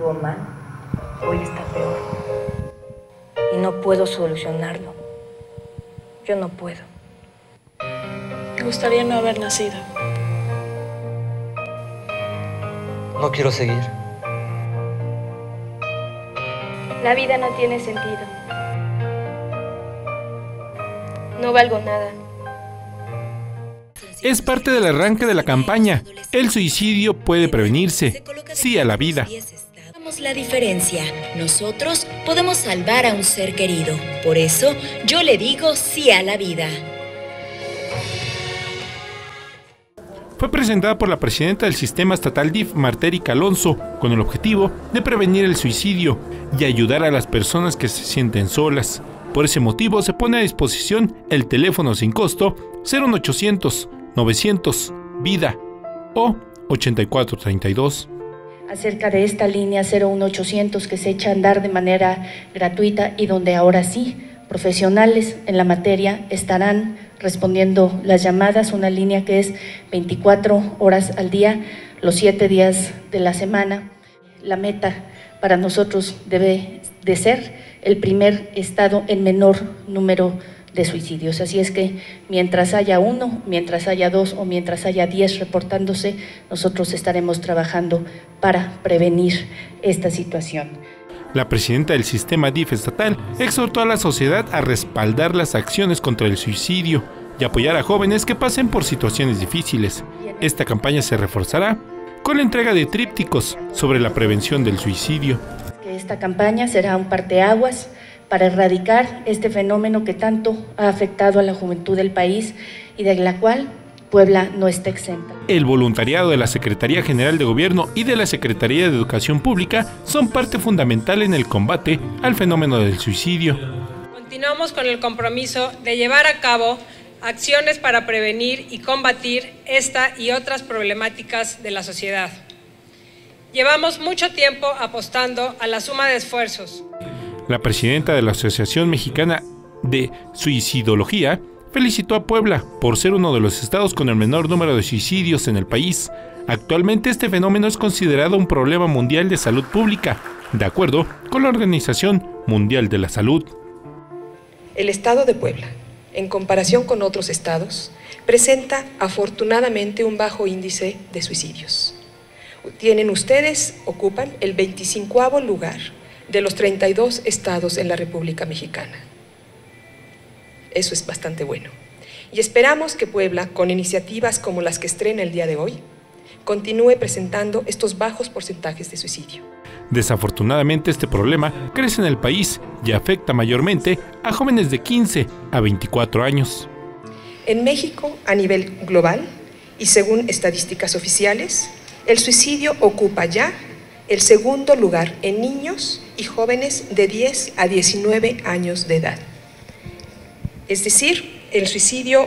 estuvo mal, hoy está peor. Y no puedo solucionarlo. Yo no puedo. Me gustaría no haber nacido. No quiero seguir. La vida no tiene sentido. No valgo nada. Es parte del arranque de la campaña. El suicidio puede prevenirse. Sí a la vida. Hagamos la diferencia. Nosotros podemos salvar a un ser querido. Por eso, yo le digo sí a la vida. Fue presentada por la presidenta del Sistema Estatal DIF, Marta Erika Alonso, con el objetivo de prevenir el suicidio y ayudar a las personas que se sienten solas. Por ese motivo se pone a disposición el teléfono sin costo 01800 900 vida o 8432. Acerca de esta línea 01800 que se echa a andar de manera gratuita y donde ahora sí profesionales en la materia estarán respondiendo las llamadas, una línea que es 24 horas al día, los 7 días de la semana. La meta para nosotros debe de ser el primer estado en menor número de suicidios. Así es que mientras haya 1, mientras haya 2 o mientras haya 10 reportándose, nosotros estaremos trabajando para prevenir esta situación. La presidenta del sistema DIF estatal exhortó a la sociedad a respaldar las acciones contra el suicidio y apoyar a jóvenes que pasen por situaciones difíciles. Esta campaña se reforzará con la entrega de trípticos sobre la prevención del suicidio. Esta campaña será un parteaguas para erradicar este fenómeno que tanto ha afectado a la juventud del país y de la cual Puebla no está exenta. El voluntariado de la Secretaría General de Gobierno y de la Secretaría de Educación Pública son parte fundamental en el combate al fenómeno del suicidio. Continuamos con el compromiso de llevar a cabo acciones para prevenir y combatir esta y otras problemáticas de la sociedad. Llevamos mucho tiempo apostando a la suma de esfuerzos. La presidenta de la Asociación Mexicana de Suicidología felicitó a Puebla por ser uno de los estados con el menor número de suicidios en el país. Actualmente este fenómeno es considerado un problema mundial de salud pública, de acuerdo con la Organización Mundial de la Salud. El estado de Puebla, en comparación con otros estados, presenta afortunadamente un bajo índice de suicidios. Ocupan el 25º lugar de los 32 estados en la República Mexicana. Eso es bastante bueno. Y esperamos que Puebla, con iniciativas como las que estrena el día de hoy, continúe presentando estos bajos porcentajes de suicidio. Desafortunadamente este problema crece en el país y afecta mayormente a jóvenes de 15 a 24 años. En México, a nivel global, y según estadísticas oficiales, el suicidio ocupa ya el segundo lugar en niños y jóvenes de 10 a 19 años de edad. Es decir, el suicidio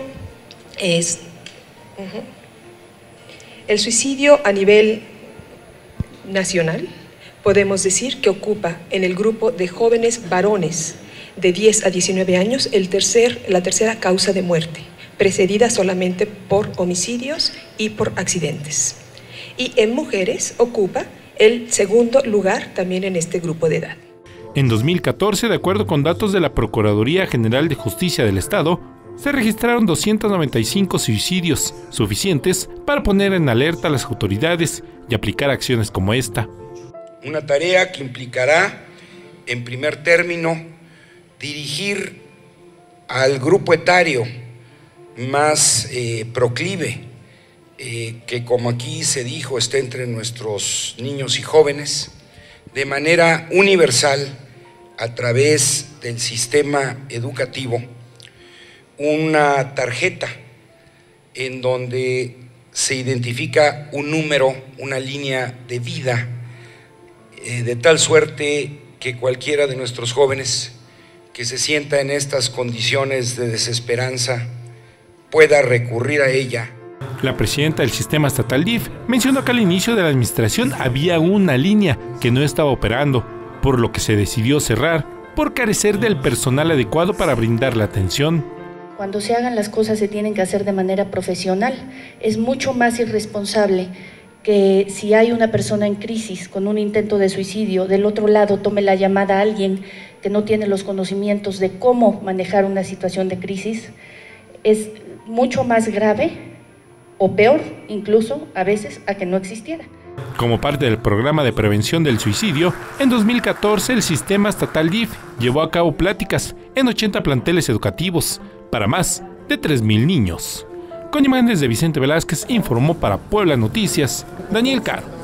a nivel nacional, podemos decir que ocupa en el grupo de jóvenes varones de 10 a 19 años la tercera causa de muerte, precedida solamente por homicidios y por accidentes. Y en mujeres ocupa el segundo lugar también en este grupo de edad. En 2014, de acuerdo con datos de la Procuraduría General de Justicia del Estado, se registraron 295 suicidios, suficientes para poner en alerta a las autoridades y aplicar acciones como esta. Una tarea que implicará, en primer término, dirigir al grupo etario más proclive, que como aquí se dijo, está entre nuestros niños y jóvenes, de manera universal, a través del sistema educativo, una tarjeta en donde se identifica un número, una línea de vida, de tal suerte que cualquiera de nuestros jóvenes que se sienta en estas condiciones de desesperanza pueda recurrir a ella. La presidenta del sistema estatal DIF mencionó que al inicio de la administración había una línea que no estaba operando, por lo que se decidió cerrar por carecer del personal adecuado para brindar la atención. Cuando se hagan las cosas se tienen que hacer de manera profesional. Es mucho más irresponsable que si hay una persona en crisis con un intento de suicidio, del otro lado tome la llamada a alguien que no tiene los conocimientos de cómo manejar una situación de crisis, es mucho más grave o peor, incluso a veces, a que no existiera. Como parte del programa de prevención del suicidio, en 2014 el Sistema Estatal DIF llevó a cabo pláticas en 80 planteles educativos para más de 3,000 niños. Con imágenes de Vicente Velázquez, informó para Puebla Noticias, Daniel Caro.